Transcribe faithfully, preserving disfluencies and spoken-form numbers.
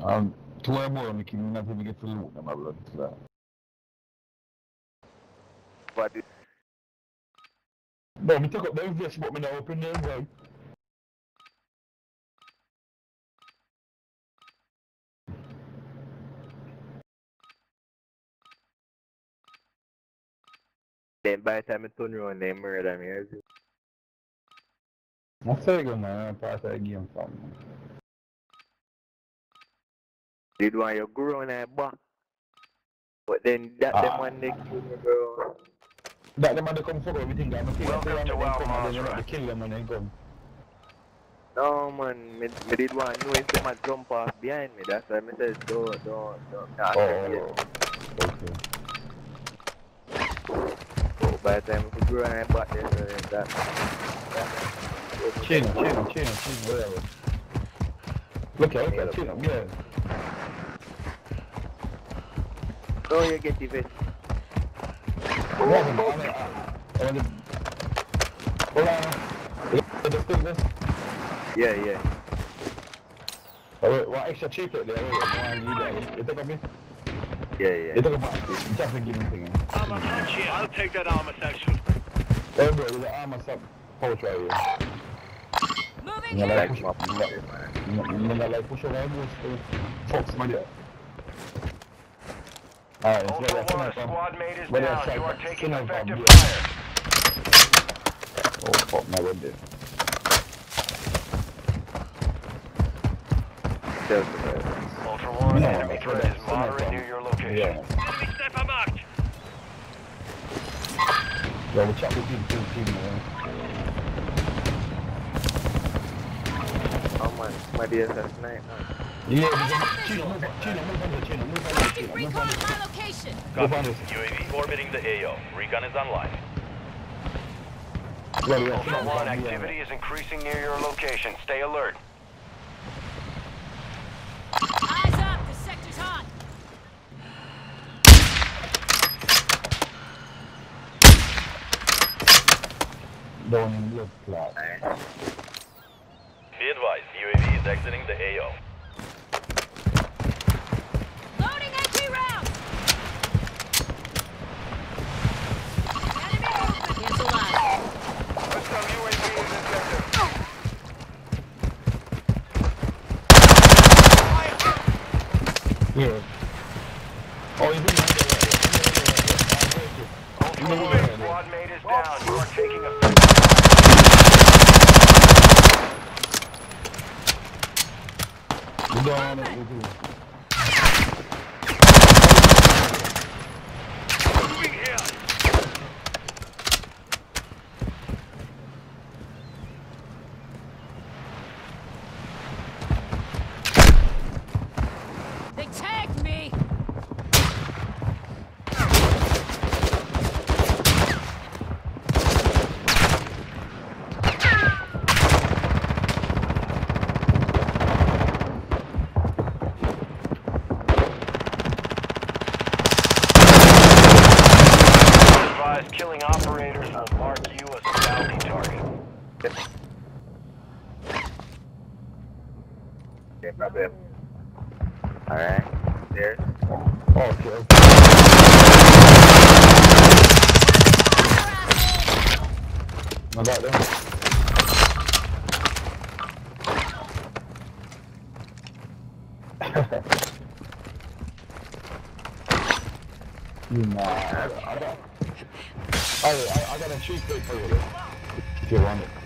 Um, tomorrow morning, we can not even get to loot them, my blood. What is... No, me take up the invest, but me not open them, right? Then by the time I turn around, they murder me. I say go, man. I'm part of the game, fam. Did want you grow on that back. But then that ah. them one they kill me, bro. That them man they come fuck everything, I'm Welcome to Almaz, they right? kill them when they come. No man, me, me did want to know if they might jump off behind me. That's why I said don't, don't, don't. Not oh, okay. okay. So by the time we grow on that back, then that. that Chin, chin, chin, chin, whatever. Look at it, chin, yeah. No, you get the vest. Hold on, hold on. Hold on. Just take this. Yeah, yeah. Oh, wait, what extra cheap it there? Wait, no, I need that. You take a bit? Yeah, yeah. You take a bit? Just a give me thing. Armor patch here. I'll take that armor section. Hey bro, there's an armor sub pouch right here. Moving You know, here. like push, you know, you know, like push over most folks, man. Alright, Ultra so One, yeah, a squad mate is but down. that's You are like- taking from effective here. fire. Oh fuck, my god, dude. Ultra One, No, enemy no, threat that's is moderate not near your location. Yeah. Enemy sniper marked. Yeah, we chat with team, team, team, man. Oh man, my dear, that's night. Yeah, there's a Chino, move on, Chino, move on to Chino, move on to Taking Chino, move recon on at to my location. Move on to U A V orbiting the A O. Recon is online. Yeah, yeah, Ultra Chino, One, yeah. activity is increasing near your location. Stay alert. Eyes up. The sector's hot. Don't even look like. Be advised, U A V is exiting the A O. Loading entry round. Enemy movement. Cancel that. Hostile U A V in the sector. Yeah. Oh, he's in there. Ultra One, squad mate is down. You are taking effective fire. You don't want it, you do. Moving here. They tagged me. Advised, killing operators will mark you as a bounty target. Okay, problem. Alright, there. Oh, okay. I got them. Nah, I got, I got, I, I, I got a cheap plate for you, if you want it.